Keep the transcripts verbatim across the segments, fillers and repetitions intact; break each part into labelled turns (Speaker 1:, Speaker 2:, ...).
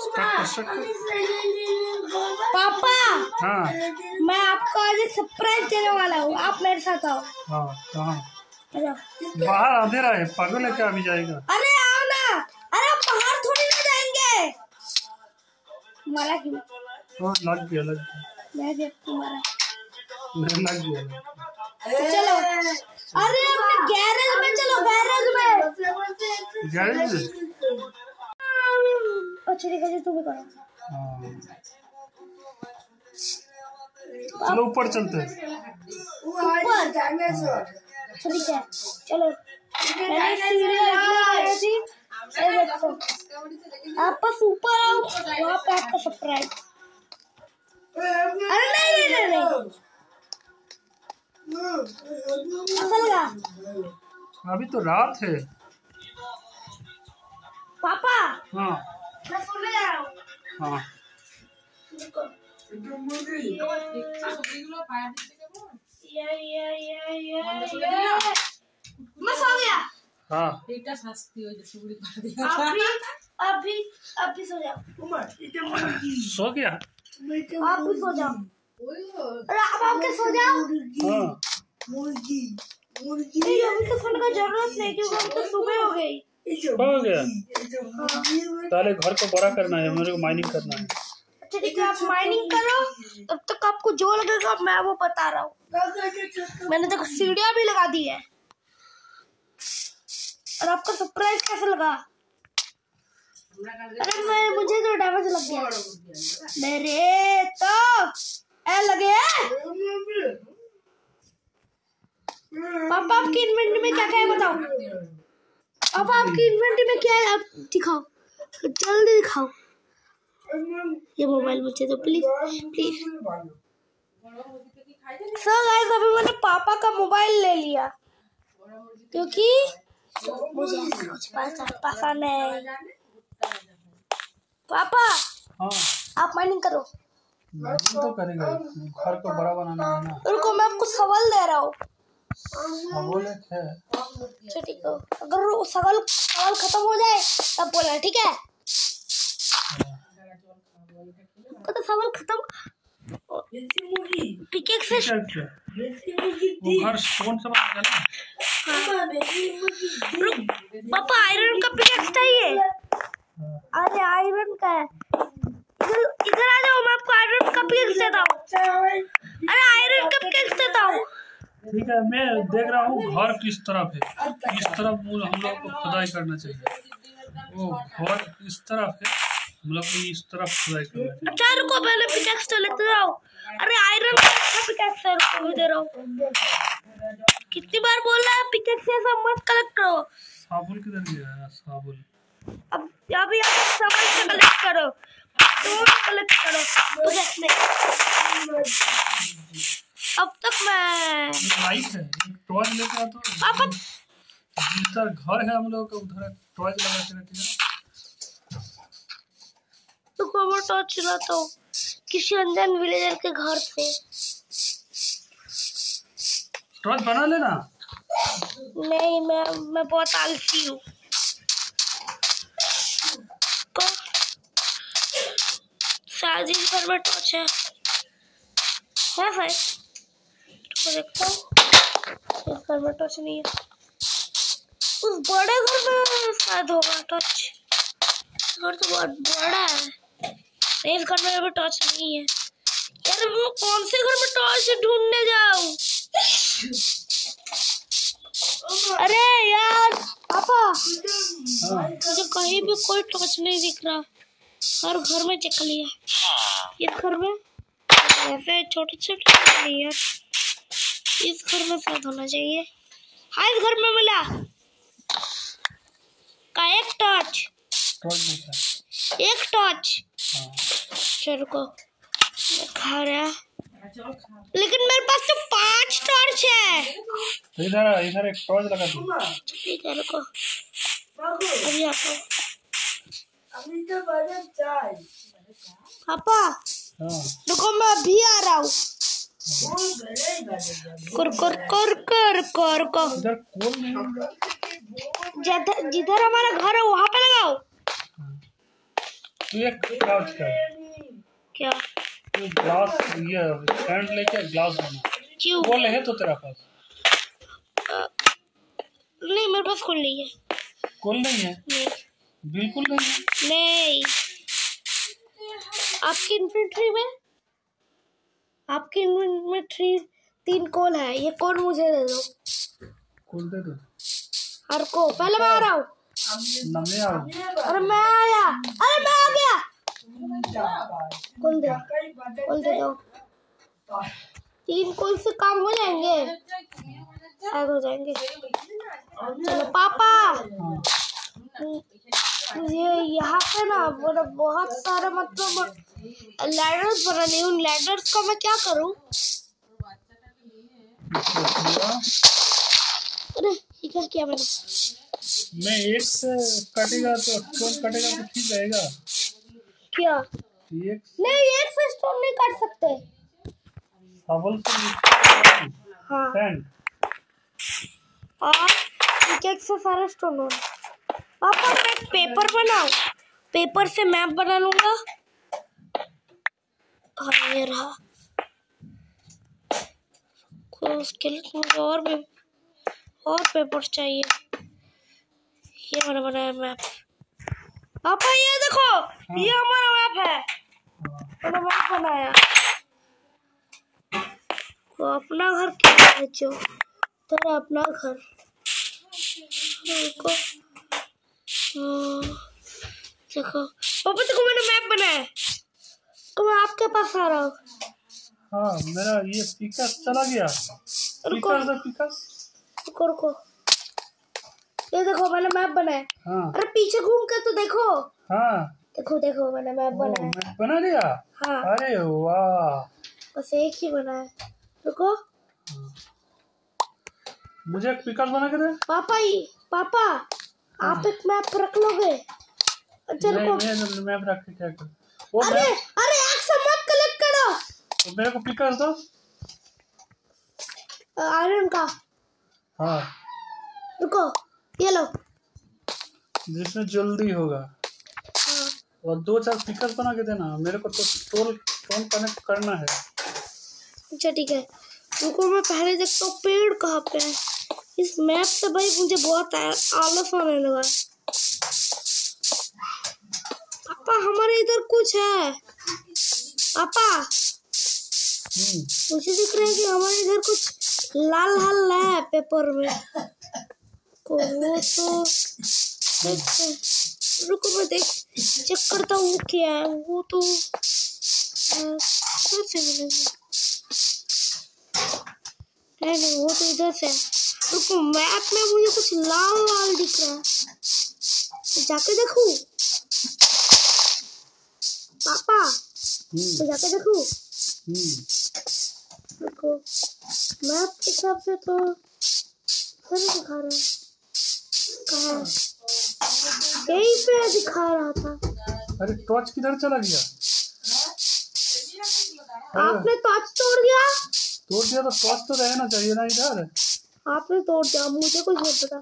Speaker 1: पापा
Speaker 2: हाँ
Speaker 1: मैं आपको आज एक सरप्राइज देने वाला हूँ, आप मेरे साथ आओ।
Speaker 2: हाँ कहाँ? बाहर अंधेरा है, पागल है क्या? अभी जाएगा?
Speaker 1: अरे आओ ना। अरे बाहर थोड़ी ना जाएंगे। मारा क्यों?
Speaker 2: हाँ लग गया लग गया
Speaker 1: मैं देखती मारा
Speaker 2: नहीं लग गया लग
Speaker 1: तो चलो। अरे अपने गैरेज में चलो, गैरेज में।
Speaker 2: गैरेज में?
Speaker 1: अच्छा ठीक है, तुम भी करो।
Speaker 2: हाँ चलो ऊपर चलते हैं।
Speaker 1: ऊपर ठीक है चलो। मैंने सीढ़ी थी, देखो आप बस ऊपर आओ, वहाँ पे आपका सरप्राइज। अरे नहीं नहीं नहीं ऐसा लगा।
Speaker 2: अभी तो रात है
Speaker 1: पापा।
Speaker 2: हाँ
Speaker 1: मैं सोने जा रहा हूँ।
Speaker 2: हाँ
Speaker 1: ये ये ये ये मैं सो गया।
Speaker 2: हाँ
Speaker 1: अभी अभी अभी सो जाओ।
Speaker 2: सो गया?
Speaker 1: आप भी सो जाओ। अरे आप आपके सो जाओ।
Speaker 2: हाँ
Speaker 1: नहीं अभी तो सोने का जरूरत नहीं, क्योंकि अब तो सुबह हो गई।
Speaker 2: हो गया? पहले घर को बड़ा करना है, मेरे को माइनिंग करना है।
Speaker 1: अच्छा ठीक है, आप माइनिंग करो, तब तक आपको जो लगेगा मैं वो बता रहा हूँ। मैंने देखो सीढ़ियाँ भी लगा दी है। और आपका सरप्राइज कैसा लगा? अरे मैं मुझे तो डैमेज लग गया मेरे तो ऐ लगे। पापा आपकी इन्वेंटरी में क्या क्या है बताओ। पापा आपकी इन्वेंटरी में क्या है, आप दिखाओ, जल्दी दिखाओ। ये मोबाइल मुझे तो प्लीज प्लीज। सो गाइस अभी मैंने पापा का मोबाइल ले लिया, क्योंकि मुझे ऐसा कुछ पसंद है। पापा
Speaker 2: हाँ
Speaker 1: आप माइनिंग करो।
Speaker 2: माइनिंग तो करेगा, घर को बड़ा बनाना है ना।
Speaker 1: रुको मैं आपको सवाल दे रहा हूँ।
Speaker 2: सवाल एक है।
Speaker 1: अच्छा ठीक है, अगर वो सवाल सवाल खत्म हो जाए तब बोलना, ठीक है? तो सवाल खत्म। पिकेक्स से
Speaker 2: वो घर कौन सा बना है?
Speaker 1: पापा आयरन का पिकेक्स चाहिए। अरे आयरन का है, इधर इधर आ जाओ, मैं आपको आयरन का पिकेक्स देता हूँ। अरे आयरन का पिकेक्स देता हूँ।
Speaker 2: ठीक है, मैं देख रहा हूँ घर किस तरफ है। इस तरफ हम लोग को खुदाई करना चाहिए। वो घर इस तरफ है, हम लोग को इस तरफ खुदाई करना चाहिए।
Speaker 1: अच्छा रुको पहले पिकेक्स तो लेते जाओ। अरे आयरन का अच्छा पिकेक्स है, रुको दे रहा हूँ। कितनी बार बोल रहा है पिकेक्स से सब मत कलेक्ट करो।
Speaker 2: साबुन किधर गया है? साबुन
Speaker 1: अब अभी आप सामान से कलेक्ट करो, तो कलेक्ट करो पिकेक्स से। अब तक मैं
Speaker 2: लाइट है, टॉर्च लेके आ। तो
Speaker 1: पापा
Speaker 2: जिधर घर है हम लोग का उधर टॉर्च लगा के रखिए।
Speaker 1: तो वो टॉर्च चलाता हूँ किसी अनजान विलेजर के घर से।
Speaker 2: टॉर्च बना लेना।
Speaker 1: नहीं मैं मैं बहुत आलसी हूँ। तो शायद इस घर में टॉर्च है, है शायद, तो देखता हूँ। इस घर में टॉर्च नहीं है, उस बड़े घर में शायद होगा टॉर्च। घर तो बहुत बड़ा है, इस घर में अभी टॉर्च नहीं है। यार मैं कौन से घर में टॉर्च ढूंढने जाऊँ? अरे यार पापा मुझे कहीं भी कोई टॉर्च नहीं दिख रहा। हर घर में चेक लिया, इस घर में ऐसे छोटे छोटे नहीं यार, इस घर में शायद होना चाहिए। हाँ इस घर में मिला का एक टॉर्च, एक टॉर्च। चलो को खा रहा, लेकिन मेरे पास तो पांच टॉर्च है।
Speaker 2: इधर इधर एक टॉर्च लगा दो।
Speaker 1: ठीक है रुको, अभी आता हूँ। पापा रुको मैं अभी आ रहा हूँ। कर कर कर कर कर कर जिधर जिधर हमारा घर है वहाँ पे लगाओ।
Speaker 2: तू एक काज कर,
Speaker 1: क्या?
Speaker 2: तू ग्लास ये स्टैंड लेके ग्लास बना।
Speaker 1: क्यों?
Speaker 2: कोल है तो तेरा पास?
Speaker 1: आ, नहीं मेरे पास कोल नहीं है।
Speaker 2: कोल नहीं है?
Speaker 1: नहीं
Speaker 2: बिल्कुल नहीं है।
Speaker 1: नहीं। आपकी इन्वेंट्री में आपकी इन्वेंट्री तीन कोल है, ये कोल मुझे दे दो।
Speaker 2: कोल दे दो।
Speaker 1: हर को पहले मैं आ रहा हूँ।
Speaker 2: नमे आओ।
Speaker 1: अरे मैं आया, अरे मैं आ गया। कोल दे, कोल दे दो। तीन कोल से काम हो जाएंगे, आग हो जाएंगे। चलो पापा, ये यहाँ पे ना मतलब बहुत सारे मतलब लैडर्स बना ली। उन लैडर्स का मैं क्या करूँ? अरे ये क्या किया मैंने?
Speaker 2: मैं एक से कटेगा तो स्टोन कटेगा तो ठीक रहेगा।
Speaker 1: क्या?
Speaker 2: एक
Speaker 1: नहीं एक से स्टोन नहीं काट सकते।
Speaker 2: शवल से
Speaker 1: हाँ
Speaker 2: सैंड
Speaker 1: और एक से सारे स्टोन हो। पापा मैं एक पेपर बनाऊं, पेपर से मैप बना लूंगा। हाँ ये रहा। उसके लिए मुझे और भी और पेपर चाहिए। ये मैंने बनाया मैप। पापा ये देखो, हाँ। ये हमारा मैप है। मैंने मैप बनाया। तो अपना घर क्या है जो तेरा अपना घर देखो। देखो पापा देखो मैंने मैप बनाया। तो मैं आपके पास आ रहा हूँ।
Speaker 2: हाँ मेरा ये पिकअप चला गया।
Speaker 1: रुको
Speaker 2: पिकअप
Speaker 1: रुको रुको, ये देखो मैंने मैप बनाया।
Speaker 2: हाँ।
Speaker 1: अरे पीछे घूम कर तो देखो।
Speaker 2: हाँ
Speaker 1: देखो देखो मैंने मैप बनाया।
Speaker 2: मैप बना लिया?
Speaker 1: हाँ।
Speaker 2: अरे वाह,
Speaker 1: बस एक ही बनाया। रुको
Speaker 2: हाँ। मुझे एक पिकअप बना के दे। पापा
Speaker 1: ही पापा हाँ। आप एक मैप रख लोगे? अच्छा रुको,
Speaker 2: मैं मैप रख के क्या कर? वो
Speaker 1: अरे अरे एक से मत कलेक्ट करो।
Speaker 2: तो मेरे को पिकअप दो
Speaker 1: आयरन का।
Speaker 2: हाँ
Speaker 1: रुको ये लो,
Speaker 2: जिसमें जल्दी होगा।
Speaker 1: हाँ।
Speaker 2: और दो चार पिकअप बना के देना मेरे को, तो टोल टोल कनेक्ट करना है।
Speaker 1: अच्छा ठीक है, रुको मैं पहले देखता हूँ पेड़ कहाँ पे है। इस मैप से भाई मुझे बहुत आलस आने लगा। पापा हमारे इधर कुछ है। पापा मुझे दिख रहा है कि हमारे इधर कुछ लाल लाल है पेपर में। को वो तो रुको मैं देख चेक करता हूँ क्या है वो। तो से मिलेगा नहीं नहीं वो तो इधर से। रुको मैप में मुझे कुछ लाल लाल दिख रहा है, जाके देखूं पापा? तो जाके देखूं? रुको मैप के हिसाब से तो फिर दिखा रहा है। कहाँ? यहीं पे दिखा रहा था।
Speaker 2: अरे टॉर्च किधर चला गया?
Speaker 1: आपने टॉर्च तोड़ दिया?
Speaker 2: तोड़ दिया तो टॉर्च तो रहना चाहिए ना इधर।
Speaker 1: आपने तोड़ दिया, मुझे कुछ नहीं पता।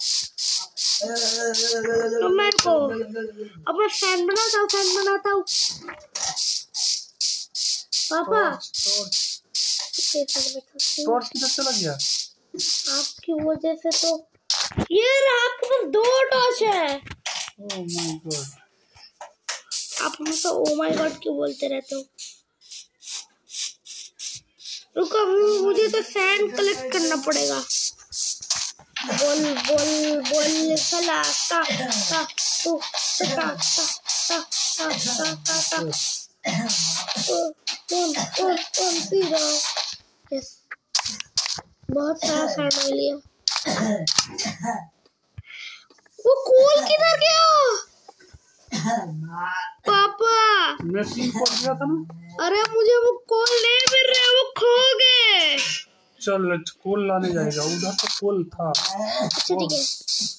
Speaker 1: तो मेरे को अब मैं फैन बनाता हूँ फैन बनाता हूँ पापा।
Speaker 2: टॉर्च किधर चला गया?
Speaker 1: आपकी वजह से तो ये रहा, आपके पास दो टॉर्च है।
Speaker 2: ओह माय गॉड,
Speaker 1: आप हमेशा ओ माय गॉड क्यों बोलते रहते हो? रुको मुझे तो सैंड कलेक्ट करना पड़ेगा। बोल बोल बोल चला ता ता तू ता ता ता ता ता ता ता कौन कौन कौन पी रहा हूँ? यस बहुत सारा सैंड मिल लिया। वो कोल किधर गया? पापा
Speaker 2: मैं तीन कोल दिया था ना।
Speaker 1: अरे मुझे वो कोल नहीं मिल रहे, वो खो गए।
Speaker 2: चल कोल लाने जाएगा, उधर तो कोल था।
Speaker 1: अच्छा ठीक है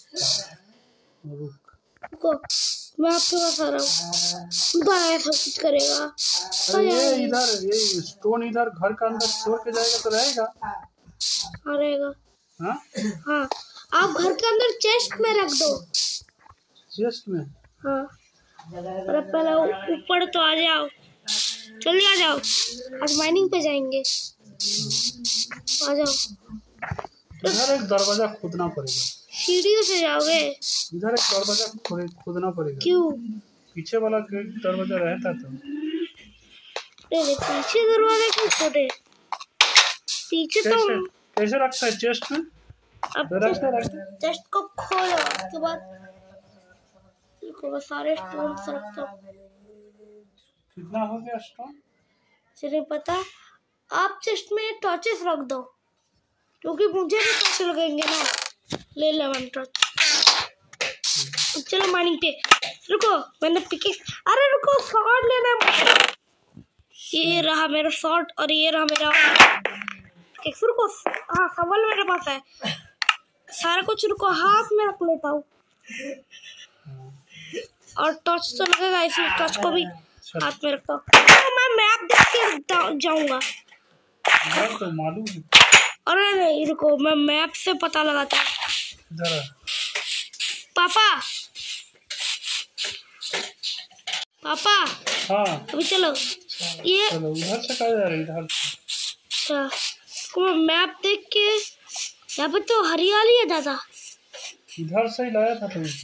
Speaker 1: रुको मैं आपके पास आ रहा हूँ। बाहर सब कुछ करेगा।
Speaker 2: अरे ये इधर ये स्टोन इधर घर के अंदर छोड़ के जाएगा तो रहेगा।
Speaker 1: हाँ रहेगा।
Speaker 2: हाँ
Speaker 1: हाँ आप घर के अंदर चेस्ट में रख दो।
Speaker 2: चेस्ट में?
Speaker 1: हाँ अरे पहले ऊपर तो आ जाओ, जल्दी आ जाओ, आज माइनिंग पे जाएंगे। आ जाओ।
Speaker 2: इधर एक दरवाजा खोदना पड़ेगा।
Speaker 1: सीढ़ियों से जाओगे?
Speaker 2: इधर एक दरवाजा खोदना पड़ेगा।
Speaker 1: क्यों?
Speaker 2: पीछे वाला दरवाजा रहता तो।
Speaker 1: नहीं, पीछे दरवाजा क्यों खोदे? पीछे तो
Speaker 2: कैसे रखता है चेस्ट में?
Speaker 1: अब चेस्ट को खोलो, उसके बाद देखो सारे स्टोन रखता हूँ।
Speaker 2: कितना हो गया स्टोन?
Speaker 1: मुझे पता। आप चेस्ट में टॉर्चेस रख दो, क्योंकि मुझे भी टॉर्च लगेंगे ना। ले ले वन टॉर्च। चलो माइनिंग पे। रुको, मैंने पिकेक्स। अरे रुको, शॉर्ट लेना। ये रहा मेरा शॉर्ट और ये रहा मेरा पिकेक्स। रुको, हाँ सवाल मेरे पास है। सारा कुछ रुको, हाथ में रख लेता हूँ। और टॉर्च तो लगेगा, इसलिए टॉर्च को भी हाथ में रखता हूँ। तो मैं मैप देख के जाऊंगा।
Speaker 2: तो मालूम है।
Speaker 1: अरे नहीं रुको, मैं मैप से पता लगाता हूँ। पापा पापा
Speaker 2: हाँ
Speaker 1: अभी चलो। ये
Speaker 2: चलो उधर से कहा जा रही इधर।
Speaker 1: अच्छा, तो मैं मैप देख के, यहाँ पे तो हरियाली है दादा।
Speaker 2: इधर से ही लाया था तुम?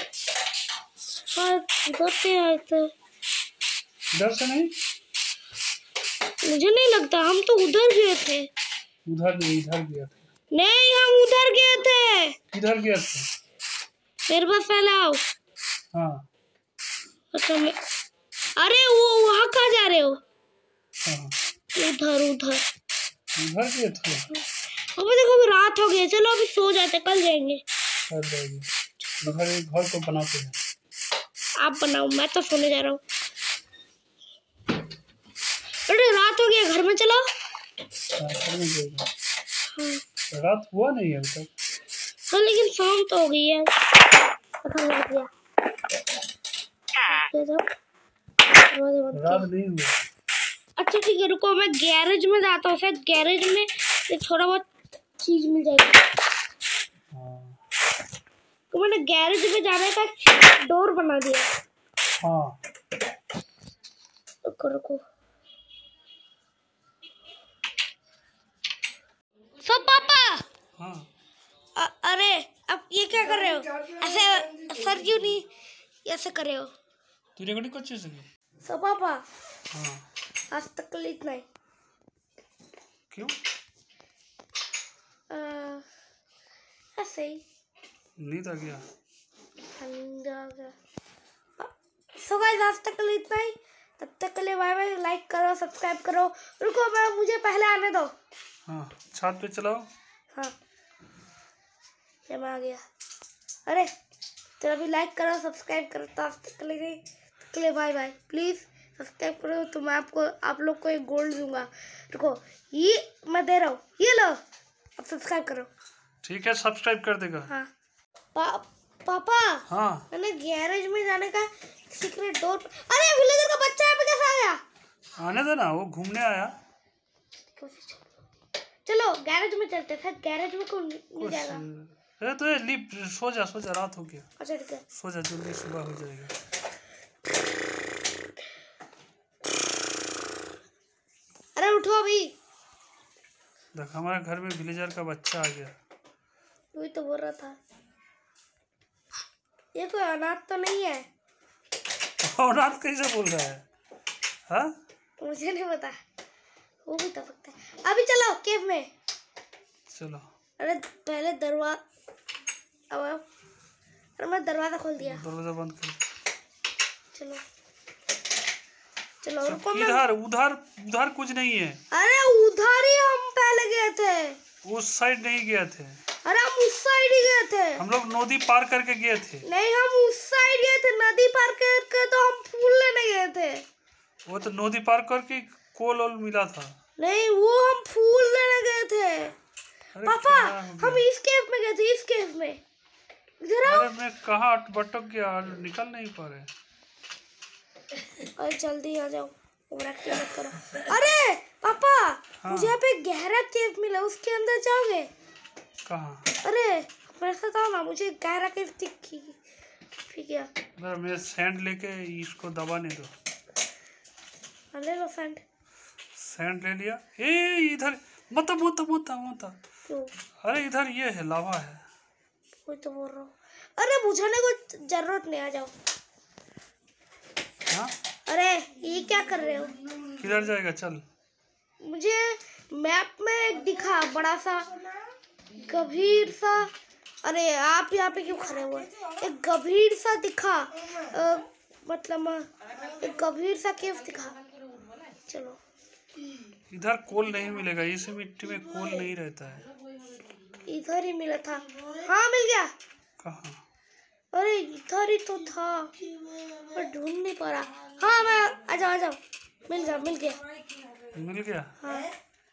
Speaker 1: इधर से आए थे।
Speaker 2: इधर से नहीं?
Speaker 1: मुझे नहीं लगता, हम तो उधर गए थे।
Speaker 2: उधर नहीं, इधर गया था।
Speaker 1: नहीं, हम उधर गए थे।
Speaker 2: किधर गया था?
Speaker 1: मेरे पास पहले आओ।
Speaker 2: हाँ
Speaker 1: अच्छा मैं, अरे वो वहाँ कहाँ जा रहे हो?
Speaker 2: हाँ
Speaker 1: उधर उधर
Speaker 2: उधर गए थे।
Speaker 1: अबे देखो अभी रात हो गई, चलो अभी सो जाते, कल जाएंगे।
Speaker 2: कल जाएंगे। उधर एक घर तो बनाते हैं।
Speaker 1: आप बनाओ, मैं तो सोने जा रहा हूँ। अरे रात हो गया, घर में चलो।
Speaker 2: घर में जाएगा।
Speaker 1: हाँ।
Speaker 2: रात हुआ नहीं है अभी तक।
Speaker 1: हाँ लेकिन शाम तो हो गई है।
Speaker 2: रात नहीं हुआ।
Speaker 1: अच्छा ठीक है, रुको मैं गैरेज में जाता हूँ, शायद गैरेज में एक थोड़ा बहुत चीज मिल जाएगी।
Speaker 2: हाँ।
Speaker 1: तो मैंने गैरेज में जाने का डोर बना दिया।
Speaker 2: हाँ
Speaker 1: रुको रुको। सब पापा।
Speaker 2: हाँ।
Speaker 1: अ, अरे अब ये क्या कर रहे हो? ऐसे सर क्यों नहीं ऐसे कर रहे हो?
Speaker 2: तू रिकॉर्डिंग कौन चीज है?
Speaker 1: सब पापा।
Speaker 2: हाँ।
Speaker 1: आज तक कल इतना ही।
Speaker 2: क्यों?
Speaker 1: ऐसे ही।
Speaker 2: नींद आ गया।
Speaker 1: नींद आ गया। सो गाइस आज तक कल इतना ही। तब तक के लिए बाय बाय। लाइक करो, सब्सक्राइब करो। रुको मैं, मुझे पहले आने दो। हाँ
Speaker 2: छत पे चलाओ।
Speaker 1: हाँ ये मैं आ गया। अरे चलो अभी लाइक करो, सब्सक्राइब करो। तो आज तक के लिए के लिए बाय बाय। प्लीज़ सब्सक्राइब करो, तो मैं आपको आप लोग को एक गोल्ड दूंगा। रुको, ये मैं दे रहा हूँ, ये लो, अब सब्सक्राइब करो।
Speaker 2: ठीक है, सब्सक्राइब कर देगा।
Speaker 1: हाँ पा, पापा।
Speaker 2: हाँ
Speaker 1: मैंने गैरेज में जाने का सीक्रेट डोर। अरे विलेजर का बच्चा यहाँ पे कैसे आ गया?
Speaker 2: आने दो ना, वो घूमने आया।
Speaker 1: चलो गैरेज में चलते हैं, गैरेज में कौन मिल जाएगा?
Speaker 2: अरे तो ये लिप, सो जा सो जा, रात हो गया।
Speaker 1: अच्छा ठीक है,
Speaker 2: सो जा, जल्दी सुबह हो जाएगा।
Speaker 1: अरे उठो अभी।
Speaker 2: देख हमारे घर में विलेजर का बच्चा आ गया।
Speaker 1: वही तो बोल रहा था। ये कोई अनाथ तो नहीं है?
Speaker 2: अनाथ कैसे बोल रहा है? हाँ
Speaker 1: मुझे नहीं पता, वो भी तो सकता है। अभी चलो केव में
Speaker 2: चलो।
Speaker 1: अरे पहले दरवाजा, अब अरे मैं दरवाजा खोल दिया।
Speaker 2: दरवाजा बंद कर।
Speaker 1: चलो चलो रुको।
Speaker 2: इधर उधर उधर कुछ नहीं है।
Speaker 1: अरे उधर ही हम पहले गए थे।
Speaker 2: उस साइड नहीं गए थे।
Speaker 1: अरे हम उस साइड ही गए थे।
Speaker 2: हम लोग नदी पार करके गए थे।
Speaker 1: नहीं हम उस साइड गए थे, नदी पार करके तो हम फूल लेने गए थे।
Speaker 2: वो तो नदी पार करके कोल ओल मिला था।
Speaker 1: नहीं वो हम फूल लेने गए थे। पापा हम इस केव में गए थे, इस केव में। इधर आओ।
Speaker 2: अरे मैं कहाँ भटक गया, निकल नहीं पा रहे।
Speaker 1: अरे जल्दी आ जाओ, ओवरएक्टिंग मत करो। अरे पापा हाँ। मुझे यहाँ पे गहरा केव मिला, उसके अंदर जाओगे?
Speaker 2: कहाँ?
Speaker 1: अरे मेरे साथ आओ ना, मुझे गहरा केव दिखी। फिर क्या?
Speaker 2: अरे मैं सैंड लेके इसको दबाने दो।
Speaker 1: हाँ, ले लो सैंड।
Speaker 2: सैंड ले लिया। ए इधर मत मत मत मत।
Speaker 1: क्यों?
Speaker 2: अरे इधर ये है, लावा है।
Speaker 1: कोई तो बोल रहा हूँ। अरे बुझाने को जरूरत नहीं, आ जाओ।
Speaker 2: हाँ?
Speaker 1: अरे ये क्या कर रहे हो?
Speaker 2: किधर जाएगा? चल।
Speaker 1: मुझे मैप में दिखा बड़ा सा गंभीर सा। अरे आप यहाँ पे क्यों खड़े हुए? एक गंभीर सा दिखा, आ, मतलब एक गंभीर सा केव दिखा। चलो।
Speaker 2: इधर कोल नहीं मिलेगा, इस मिट्टी में कोल नहीं रहता है।
Speaker 1: इधर ही मिला था। हाँ मिल गया।
Speaker 2: कहाँ?
Speaker 1: अरे इधर ही तो था, पर ढूंढ नहीं पा रहा। हाँ मैं आ जाओ आ जाओ। मिल गया मिल गया
Speaker 2: मिल गया।
Speaker 1: हाँ।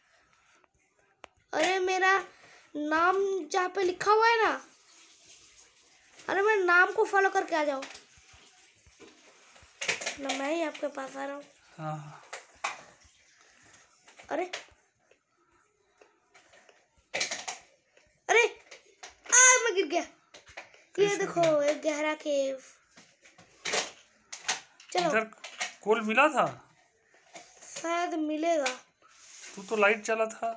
Speaker 1: अरे मेरा नाम जहाँ पे लिखा हुआ है ना, अरे मेरे नाम को फॉलो करके आ जाओ ना, मैं ही आपके पास आ रहा हूँ।
Speaker 2: हाँ।
Speaker 1: अरे अरे आ मैं गिर गया। ये देखो एक गहरा केव। चलो।
Speaker 2: इधर कोल मिला था?
Speaker 1: शायद मिलेगा।
Speaker 2: तू तो लाइट चला था।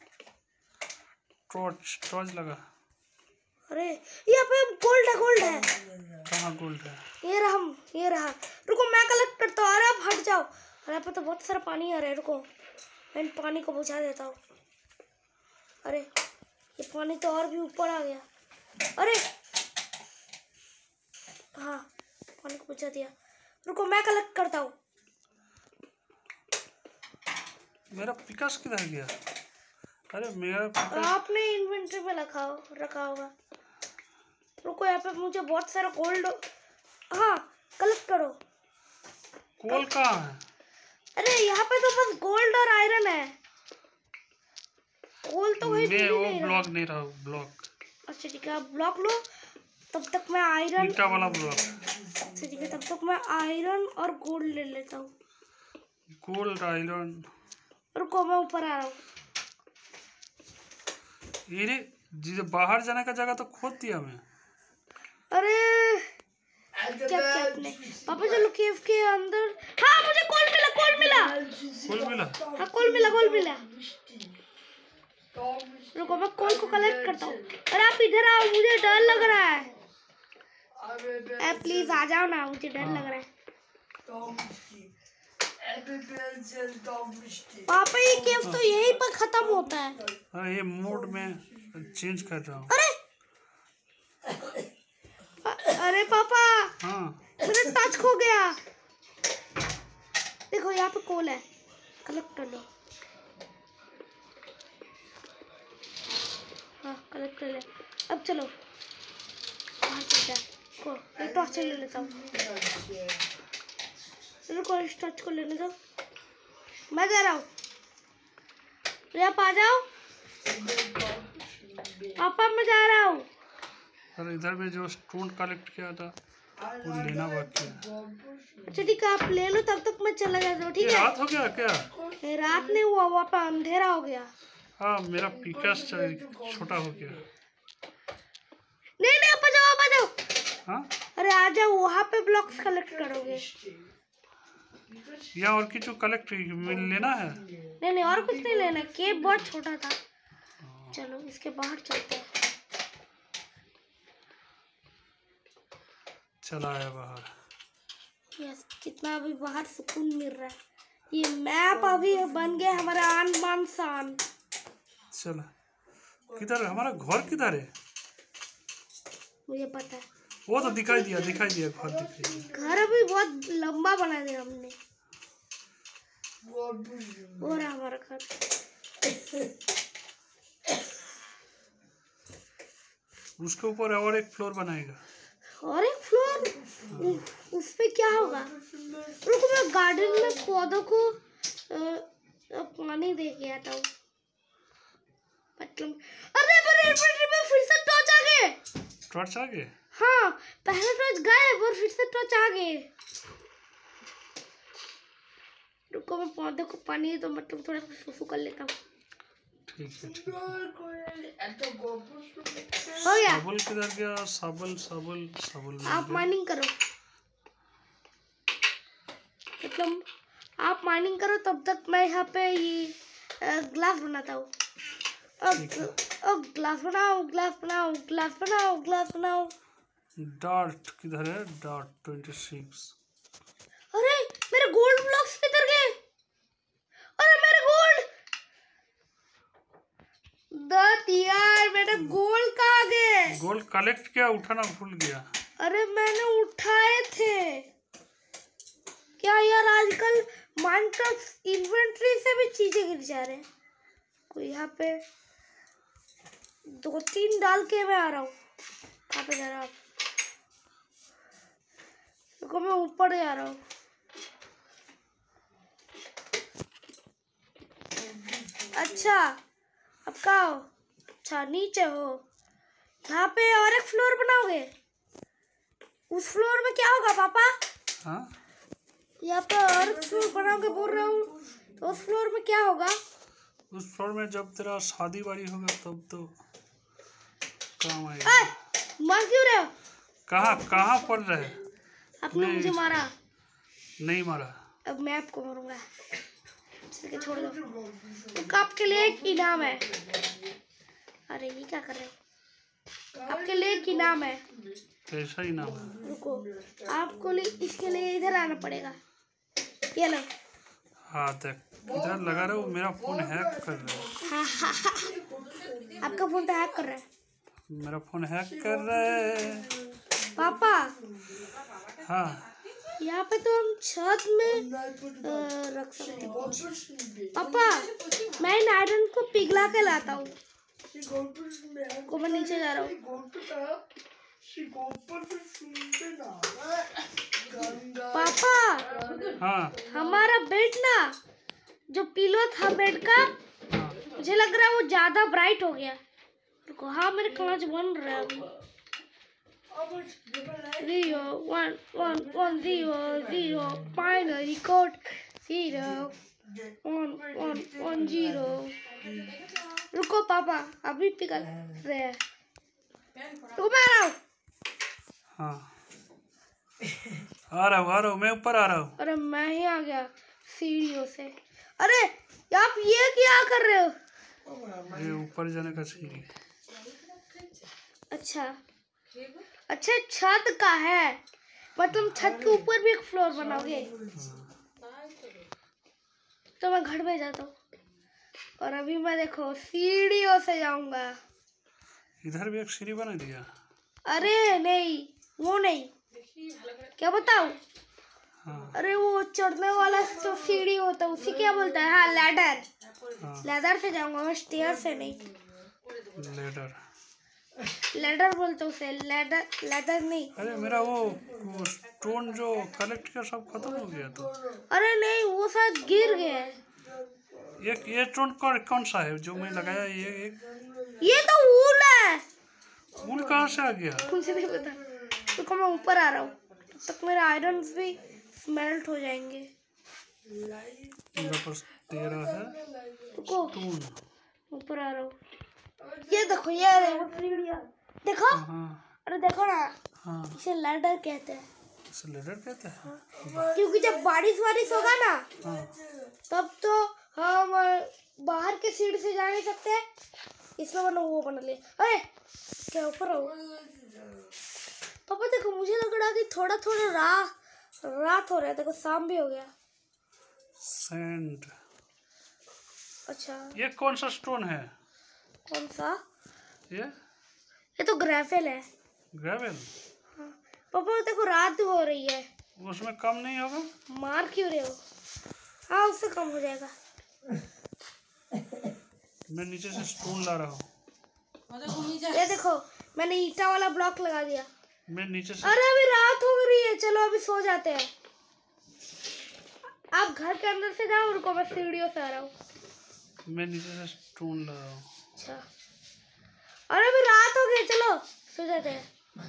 Speaker 2: टॉर्च टॉर्च लगा।
Speaker 1: अरे यहाँ पे गोल्ड है, गोल्ड है।
Speaker 2: कहाँ गोल्ड है?
Speaker 1: ये रहा, ये रहा। रुको मैं कलेक्ट करता हूँ। अरे आप हट जाओ। अरे यहाँ पे तो बहुत सारा पानी आ रहा है। रुको मैं इन पानी को बुझा देता हूँ। अरे ये पानी तो और भी ऊपर आ गया। अरे हाँ पानी को बुझा दिया। रुको मैं कलेक्ट करता हूँ।
Speaker 2: मेरा पिकास किधर गया? अरे मेरा पिकास
Speaker 1: आपने इन्वेंटरी में रखा रखा होगा। रुको यहाँ पे मुझे बहुत सारा गोल्ड। हाँ कलेक्ट करो।
Speaker 2: कोल कहाँ है?
Speaker 1: अरे यहाँ पे तो बस गोल्ड और आयरन है। गोल्ड तो वही
Speaker 2: मैं वो ब्लॉक नहीं रहा, ब्लॉक।
Speaker 1: अच्छा ठीक है, आप ब्लॉक लो, तब तक मैं आयरन।
Speaker 2: ईटा वाला ब्लॉक।
Speaker 1: अच्छा ठीक है, तब तक मैं आयरन और गोल्ड ले लेता हूँ।
Speaker 2: Gold iron.
Speaker 1: रुको मैं ऊपर आ रहा हूँ।
Speaker 2: ये जिसे बाहर जाने का जगह तो खोद दिया मैं।
Speaker 1: अरे क्या क्या आपने? पापा चलो केव के अंदर। हाँ मुझे कोल मिला, कोल मिला।
Speaker 2: कोल मिला?
Speaker 1: हाँ कोल मिला, कोल मिला। रुको मैं कोल को कलेक्ट करता हूँ। अरे आप इधर आओ, मुझे डर लग रहा है। ए प्लीज आ जाओ ना, मुझे डर लग रहा है। पापा ये केव तो यहीं पर खत्म होता है।
Speaker 2: हाँ ये मोड में चेंज कर रहा हूँ।
Speaker 1: अरे अरे पापा
Speaker 2: हाँ
Speaker 1: मेरा टच खो गया। देखो यहाँ पे कोल है, कलेक्ट कर लो। हाँ कलेक्ट कर ले। अब चलो बाहर चलते हैं। को एक टॉर्च ले लेता हूँ। रुको इस टॉर्च को लेने दो, मैं जा रहा हूँ। आप आ जाओ। पापा मैं जा रहा हूँ।
Speaker 2: और इधर में जो स्टोन कलेक्ट किया था वो लेना बाकी है।
Speaker 1: अच्छा ठीक है, आप ले लो, तब तक मैं चला जाता हूँ। ठीक है।
Speaker 2: रात हो गया क्या?
Speaker 1: रात नहीं हुआ, वहाँ पे अंधेरा हो गया।
Speaker 2: हाँ मेरा पिकास छोटा हो गया।
Speaker 1: नहीं नहीं आप आ जाओ, आप आ जाओ।
Speaker 2: हाँ
Speaker 1: अरे आ जाओ, वहाँ पे ब्लॉक्स कलेक्ट करोगे।
Speaker 2: या और किसी कलेक्ट लेना है?
Speaker 1: नहीं नहीं और कुछ नहीं लेना, केव बहुत छोटा था। चलो इसके बाहर चलते हैं।
Speaker 2: चला है बाहर।
Speaker 1: यस कितना अभी बाहर सुकून मिल रहा है। ये मैप अभी बन गया हमारा आन बान शान।
Speaker 2: चला किधर हमारा घर किधर है?
Speaker 1: मुझे पता है,
Speaker 2: वो तो दिखाई दिया, दिखाई दिया घर दिखाई दिया।
Speaker 1: घर अभी बहुत लंबा बना दिया हमने। वो रहा हमारा घर।
Speaker 2: उसके ऊपर और एक फ्लोर बनाएगा।
Speaker 1: और एक फ्लोर? उस पे क्या होगा? रुको मैं गार्डन में पौधों को आ, आ, पानी दे के आता हूँ। मतलब अरे मेरे इन्वेंटरी में फिर से टॉर्च आ गए।
Speaker 2: टॉर्च आ गए?
Speaker 1: हाँ पहले टॉर्च गायब और फिर से टॉर्च आ गए। रुको मैं पौधे को पानी तो मतलब थोड़ा सा सुसु कर लेता हूँ।
Speaker 2: ठीक है ठीक है।
Speaker 1: हो गया।
Speaker 2: साबुल किधर गया? साबुल साबुल साबुल मिल
Speaker 1: आप
Speaker 2: गया।
Speaker 1: माइनिंग करो, मतलब आप माइनिंग करो तब तक मैं यहाँ पे ये ग्लास बनाता हूँ। अब
Speaker 2: ठीक है।
Speaker 1: अब ग्लास बनाओ, ग्लास बनाओ, ग्लास बनाओ, ग्लास बनाओ।
Speaker 2: डार्ट किधर है? Dart twenty six.
Speaker 1: अरे मेरे गोल्ड ब्लॉक्स किधर गए? अरे मेरे गोल्ड दत यार, मेरे गोल्ड कहाँ गए?
Speaker 2: गोल्ड कलेक्ट किया, उठाना भूल गया।
Speaker 1: अरे मैंने उठाए थे क्या यार, आजकल माइनक्राफ्ट इन्वेंटरी से भी चीजें गिर जा रहे हैं। कोई यहाँ पे दो तीन डाल के मैं आ रहा हूँ। कहाँ पे जा रहा हूँ आप? देखो मैं ऊपर जा रहा हूँ। अच्छा अब कहाँ हो? अच्छा नीचे हो। यहाँ पे और एक फ्लोर बनाओगे? उस फ्लोर में क्या होगा पापा?
Speaker 2: हाँ,
Speaker 1: यहाँ पे और एक फ्लोर बनाओगे बोल रहा हूँ, तो उस फ्लोर में क्या होगा?
Speaker 2: उस फ्लोर में जब तेरा शादी बाड़ी होगा तब तो काम आएगा।
Speaker 1: ए, मार क्यों रहे हो?
Speaker 2: कहाँ कहाँ पड़ रहे?
Speaker 1: आपने
Speaker 2: नहीं।
Speaker 1: मुझे मारा।
Speaker 2: नहीं मारा।
Speaker 1: अब मैं आपको मारूंगा। चल के छोड़ दो। तो आपके लिए एक इनाम है। अरे ये क्या कर रहे हो? आपके लिए एक इनाम है।
Speaker 2: कैसा ही नाम है?
Speaker 1: रुको, आपको लिए इसके लिए इधर आना पड़ेगा। ये लो।
Speaker 2: हाँ देख, इधर लगा रहे हो, मेरा फोन हैक कर रहे हो।
Speaker 1: हाँ हाँ हाँ। आपका फोन तो हैक कर रहा है।
Speaker 2: मेरा फोन हैक कर रहे हैं
Speaker 1: पापा
Speaker 2: हाँ।
Speaker 1: यहाँ पे तो हम छत में आ, रख सकते हैं। पापा मैं इन आयरन को पिघला के लाता हूँ। को मैं नीचे जा रहा हूँ। पापा
Speaker 2: हाँ
Speaker 1: हमारा बेड ना, जो पिलो था बेड का,
Speaker 2: हाँ।
Speaker 1: मुझे लग रहा है वो ज्यादा ब्राइट हो गया। रुको, हाँ मेरे कांच बन रहा है अभी। Zero, one, one, one, zero, zero, binary code, zero, one, one, one, zero. रुको पापा, अभी पिघल रहे हैं। रुको मैं आ रहा हूँ।
Speaker 2: हाँ आ रहा हूँ आ रहा हूँ, मैं ऊपर आ रहा हूँ।
Speaker 1: अरे मैं ही आ गया सीढ़ियों से। अरे आप ये क्या कर रहे हो?
Speaker 2: ये ऊपर जाने का सीढ़ी।
Speaker 1: अच्छा अच्छा छत का है, मतलब छत के ऊपर भी एक फ्लोर बनाओगे? तो मैं घर में जाता हूँ और अभी मैं देखो सीढ़ियों से जाऊंगा।
Speaker 2: इधर भी एक सीढ़ी बना दिया।
Speaker 1: अरे नहीं, वो नहीं, क्या बताऊं?
Speaker 2: हाँ
Speaker 1: अरे वो चढ़ने वाला जो सीढ़ी होता है उसी क्या बोलता है? हाँ लैडर।
Speaker 2: हाँ
Speaker 1: लैडर से जाऊंगा मैं, स्टेयर से नहीं।
Speaker 2: लेडर।
Speaker 1: लैडर बोलते उसे, लैडर लैडर नहीं।
Speaker 2: अरे मेरा वो, वो स्टोन जो कलेक्ट किया सब खत्म हो गया तो।
Speaker 1: अरे नहीं, वो शायद गिर गया है।
Speaker 2: एक ये स्टोन कौन कौन सा है जो मैं लगाया? ये एक
Speaker 1: ये तो वूल है।
Speaker 2: फूल कहाँ से आ गया?
Speaker 1: मुझे नहीं पता। तो मैं ऊपर आ रहा हूँ, तब तक मेरे आयरन भी मेल्ट हो जाएंगे।
Speaker 2: मेरे पास तेरह है
Speaker 1: रुको,
Speaker 2: स्टोन।
Speaker 1: ऊपर आ रहा हूँ। ये देखो, ये देखो सीढ़ियाँ देखो।
Speaker 2: हाँ
Speaker 1: अरे देखो ना,
Speaker 2: हाँ,
Speaker 1: इसे लैडर कहते हैं।
Speaker 2: इसे लेडर कहते हैं।
Speaker 1: क्योंकि जब बारिश वारिश होगा ना,
Speaker 2: हाँ
Speaker 1: तब तो हम बाहर के सीढ़ी से जा नहीं सकते, इसलिए मैंने वो बना लिया। अरे क्या ऊपर हो पापा? देखो मुझे लग रहा कि थोड़ा थोड़ा रात रात हो रहा है। देखो शाम भी हो गया।
Speaker 2: सैंड।
Speaker 1: अच्छा
Speaker 2: ये कौन सा स्टोन है?
Speaker 1: कौन सा?
Speaker 2: ये
Speaker 1: ये तो ग्रेफेल है।
Speaker 2: ग्रेवल।
Speaker 1: हाँ। पापा देखो रात हो रही है।
Speaker 2: उसमें कम नहीं होगा?
Speaker 1: मार क्यों रहे हो? हाँ उससे कम हो जाएगा।
Speaker 2: मैं नीचे से स्टोन ला रहा हूँ।
Speaker 1: ये देखो मैंने ईटा वाला ब्लॉक लगा दिया।
Speaker 2: मैं नीचे से।
Speaker 1: अरे अभी रात हो रही है, चलो अभी सो जाते हैं। आप घर के अंदर से जाओ, रुको मैं सीढ़ियों से आ रहा हूँ।
Speaker 2: मैं नीचे से स्टोन ला रहा हूँ।
Speaker 1: अच्छा अरे अभी रात हो गई, चलो सो जाते हैं।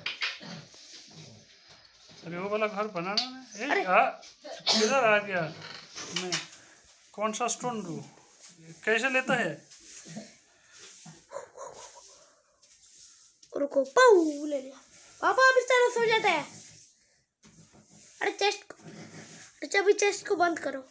Speaker 2: अरे वो वाला घर बनाना है। ए, आ, किधर आ गया? मैं कौन सा स्टोन दूँ? कैसे लेता है?
Speaker 1: रुको, पाऊ ले लिया। पापा अब इस तरह सो जाता है। अरे चेस्ट, अच्छा अभी चेस्ट को बंद करो।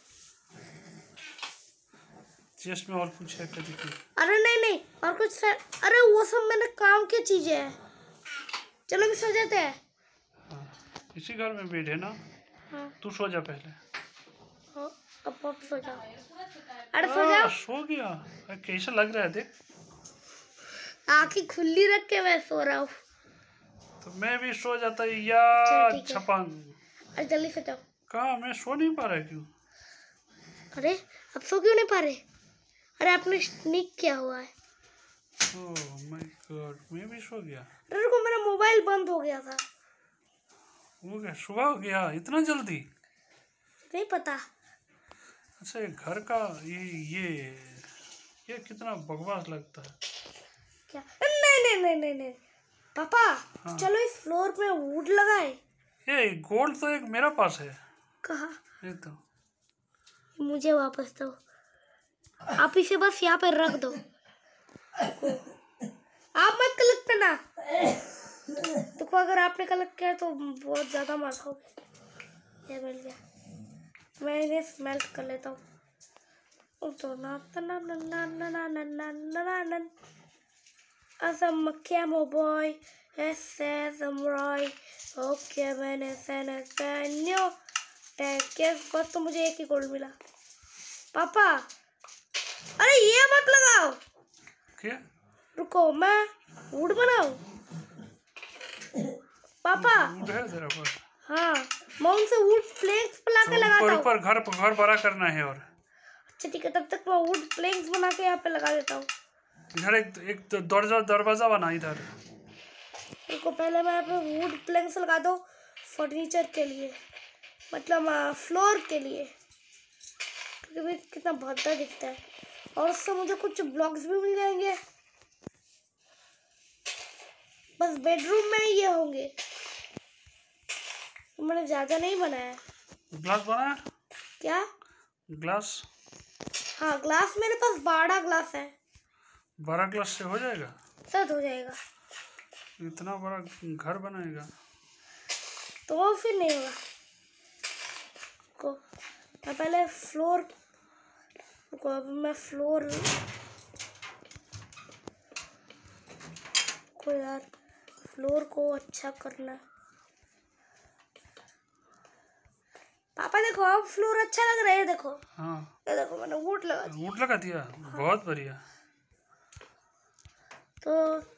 Speaker 2: चेस्ट में और कुछ है क्या देखिए?
Speaker 1: अरे नहीं नहीं और कुछ सर, अरे वो सब मैंने काम की चीजें है। चलो भी सो जाते हैं।
Speaker 2: हाँ, इसी घर में बेड है ना?
Speaker 1: हाँ
Speaker 2: तू सो जा पहले।
Speaker 1: हाँ अब आप सो जाओ। अरे सो जाओ।
Speaker 2: सो गया? कैसा लग रहा है देख।
Speaker 1: आँखें खुली रख के मैं सो रहा हूँ।
Speaker 2: तो मैं भी सो जाता या छपंग।
Speaker 1: अरे जल्दी सो जाओ।
Speaker 2: कहाँ, मैं सो नहीं पा रहा क्यों?
Speaker 1: अरे अब सो क्यों नहीं पा रहे? अरे आपने स्नीक किया हुआ है।
Speaker 2: ओह माय गॉड, मैं भी सो गया।
Speaker 1: अरे रुको, मेरा मोबाइल बंद हो गया था।
Speaker 2: हो गया? सुबह हो गया इतना जल्दी?
Speaker 1: नहीं पता।
Speaker 2: अच्छा ये घर का ये ये ये कितना बकवास लगता है।
Speaker 1: क्या? नहीं नहीं नहीं नहीं नहीं पापा।
Speaker 2: हाँ।
Speaker 1: चलो इस फ्लोर पे वुड लगाए।
Speaker 2: ये गोल्ड तो एक मेरा पास है।
Speaker 1: कहाँ?
Speaker 2: ये तो
Speaker 1: मुझे वापस दो। आप इसे बस यहाँ पे रख दो। आप मत कलेक्ट करना। देखो अगर आपने कलेक्ट किया तो बहुत ज्यादा मार खाओगे। ये मिल गया, मैं इन्हें स्मेल्ट कर लेता हूँ। तो ना ना ना ना ना ना ना ना ना ना असम कैमो बॉय ऐसे समुराई। ओके मैंने सेने सेन्यो टैकेस बस। तो मुझे एक ही गोल्ड मिला। पापा अरे ये मत लगाओ।
Speaker 2: क्या?
Speaker 1: रुको मैं वुड बनाऊं। पापा
Speaker 2: वुड है तेरा पास?
Speaker 1: हाँ मैं उनसे वुड प्लैंक्स बना के लगाता हूँ।
Speaker 2: ऊपर घर घर बड़ा करना है। और
Speaker 1: अच्छा ठीक है, तब तक मैं वुड प्लैंक्स बना के यहाँ पे लगा देता हूँ।
Speaker 2: इधर एक एक दरवाजा दरवाजा बना इधर।
Speaker 1: रुको पहले मैं यहाँ पे वुड प्लैंक्स लगा दूँ फर्नीचर के लिए, मतलब फ्लोर के लिए, क्योंकि कितना भद्दा दिखता है। और उससे मुझे कुछ ब्लॉक्स भी मिल जाएंगे। बस बेडरूम में ये होंगे। मैंने ज्यादा नहीं बनाया।
Speaker 2: ग्लास बनाया?
Speaker 1: क्या?
Speaker 2: ग्लास?
Speaker 1: हाँ ग्लास मेरे पास बारह ग्लास है।
Speaker 2: बारह ग्लास से हो जाएगा?
Speaker 1: सब हो जाएगा।
Speaker 2: इतना बड़ा घर बनाएगा
Speaker 1: तो वो फिर नहीं होगा। को मैं पहले फ्लोर को अब मैं फ्लोर को यार फ्लोर को अच्छा करना। पापा देखो अब फ्लोर अच्छा लग रहा है। देखो
Speaker 2: हाँ
Speaker 1: ये देखो मैंने वुड लगा दिया।
Speaker 2: वुड लगा दिया। बहुत बढ़िया।
Speaker 1: तो